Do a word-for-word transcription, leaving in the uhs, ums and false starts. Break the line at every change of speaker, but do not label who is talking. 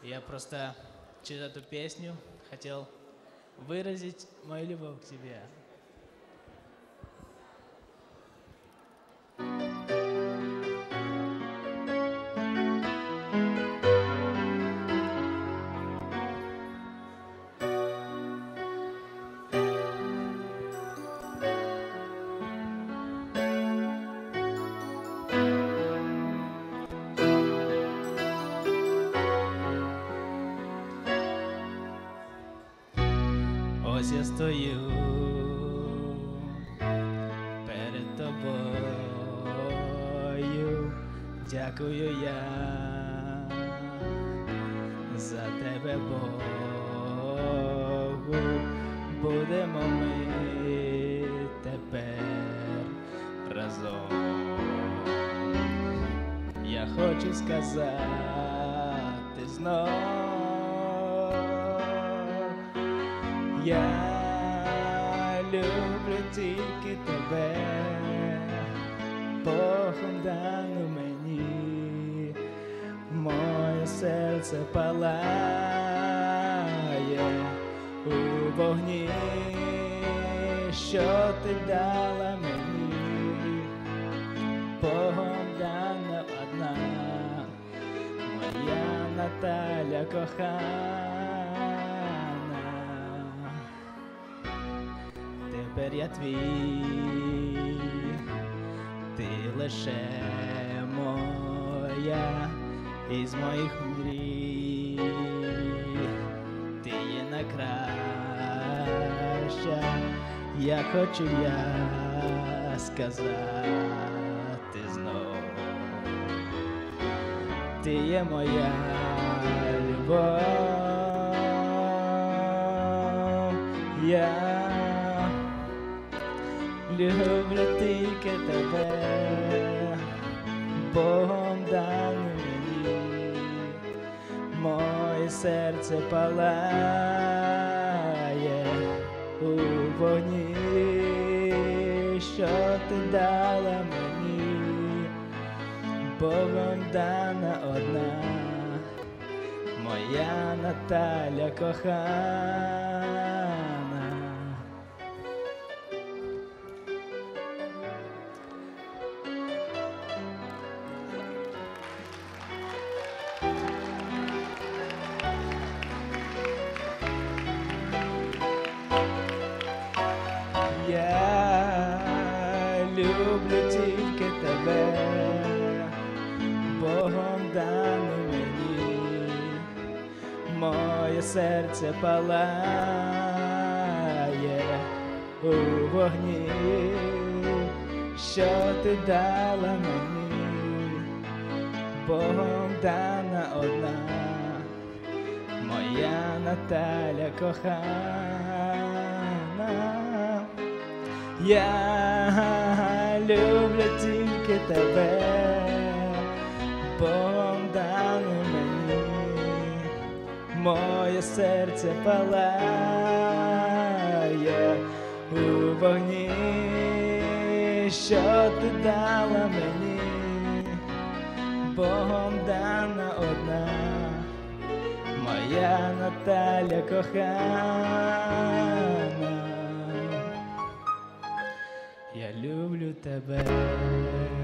Я просто через эту песню хотел выразить мою любовь к тебе. Ось я стою перед тобою, дякую я за тебе, Богу, будемо ми тепер разом. Я хочу сказати знов, я люблю тільки тебе, Богом дану мені, моє серце палає у вогні, що ти дала мені, Богом дана одна, моя Наталя кохана. Тепер я твій, ти лише моя, із моїх мрій, ти є найкраща, я хочу я сказати знов. Ти є моя любов, я люблю тільки тебе, Богом дану мені, моє серце палає у вогні, що ти дала мені, Богом дана одна, моя Наталя кохана. Я люблю тільки тебе, Богом дану мені, моє серце палає у вогні, що ти дала мені, Богом дана одна, моя Наталя кохана. Я люблю тільки тебе, Богом дану мені, моє серце палає у вогні, що ти дала мені, Богом дана одна, моя Наталя кохана. Я люблю тебе.